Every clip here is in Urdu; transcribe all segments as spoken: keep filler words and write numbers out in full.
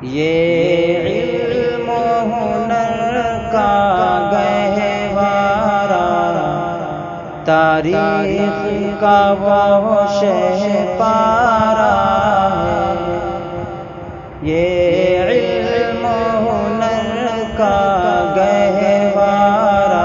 یہ علم و ہنر کا گہوارہ تاریخ کا وہ شہ پارہ ہے۔ یہ علم و ہنر کا گہوارہ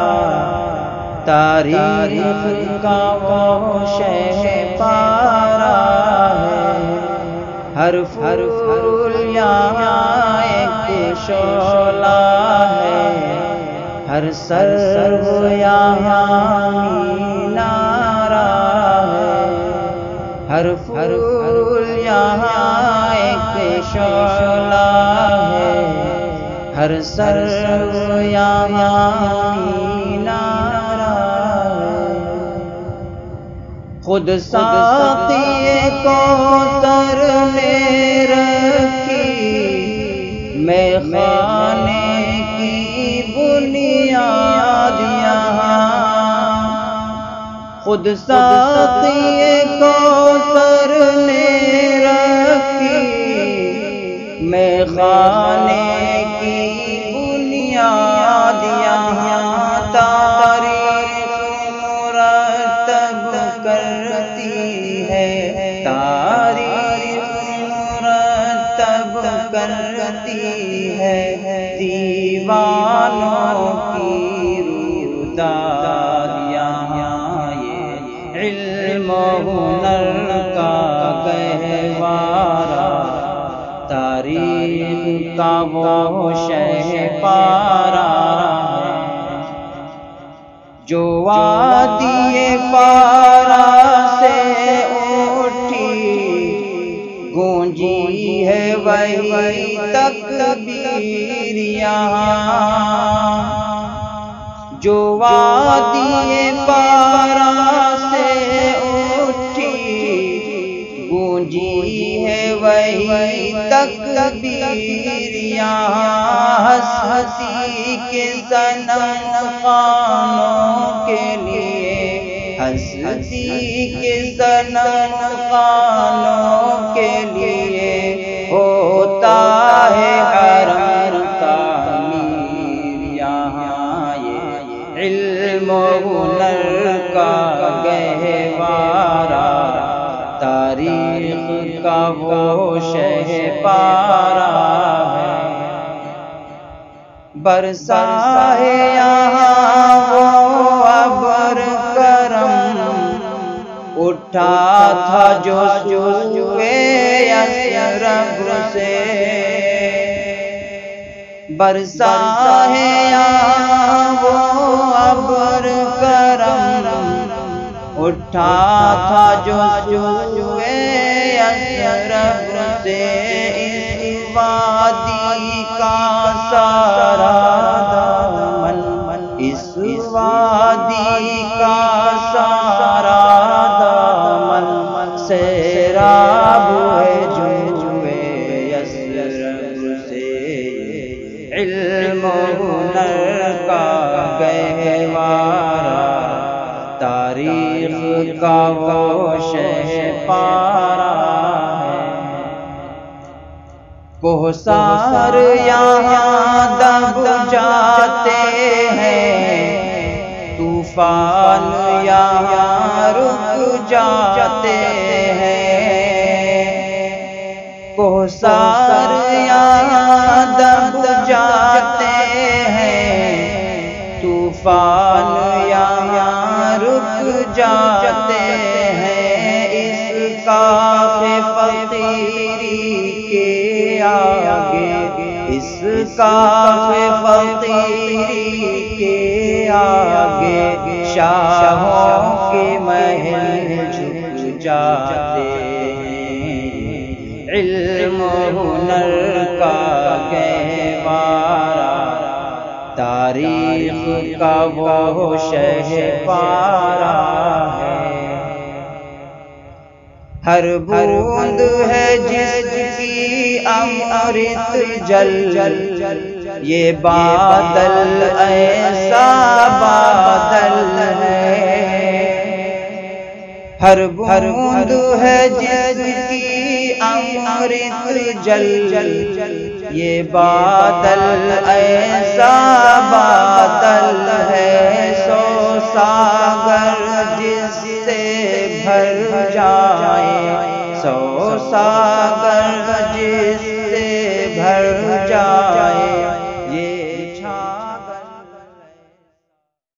تاریخ کا وہ شہ پارہ ہے۔ ہر پھول یہاں ایک شعلہ ہے، ہر سرو یہاں مینارہ ہے۔ ہر پھول یہاں ایک شعلہ ہے، ہر سرو یہاں مینارہ ہے۔ خود ساقی کوثر نے رکھی میں خانے کی بنیاد یہاں، خود ساقی کوثر نے رکھی میں خانے کی بنیاد یہاں۔ تاریخ مرتب کرتی ہے، تاریخ مرتب کرتی ہے دیوانوں کی روداد یہاں۔ یہ علم و ہنر کا گہوارہ تاریخ کا وہ شہ پارہ ہے۔ جو وادی پارہ سے اٹھی گونجی ہے وہی تکبیر یہاں، جو وادی پارہ سے اٹھی گونجی ہے وہی تکبیر یہاں۔ ہستی کے صنم خانوں کے لیے، ہستی کے صنم خانوں کے لیے ہوتا ہے حرم تعمیر یہاں۔ یہ علم و ہنر کا گہوارہ تاریخ کا وہ شہ پارہ ہے۔ برسا ہے یہاں وہ ابر کرم، اٹھا تھا جو جوئے یثرب سے۔ برسا ہے یہاں وہ ابر کرم، اٹھا تھا جو جوئے یثرب سے۔ اس وادی کا سارا دامن، اس وادی کا سارا دامن سیراب ہے جوئے یثرب سے۔ علم و ہنر کا گہوارہ تاریخ کا وہ شہ پارہ ہے۔ کوثر یہاں دب جاتے ہیں، طوفان یہاں رک جاتے ہیں۔ کوثر یہاں دب جاتے ہیں، طوفان یہاں رک جاتے ہیں۔ اس کاف فقیری کے آگے، اس کاف فقیری کے آگے شاہوں کے محل جھک جاتے ہیں۔ علم و ہنر کا گہوارہ تاریخ کا وہ شہ پارہ ہے۔ ہر بوند ہے جس کی امرت جل، یہ بادل ایسا بادل ہے۔ ہر بوند ہے جس کی امرت جل، یہ بادل ایسا بادل ہے سو ساگر جس سے بھر جائے، سو ساگر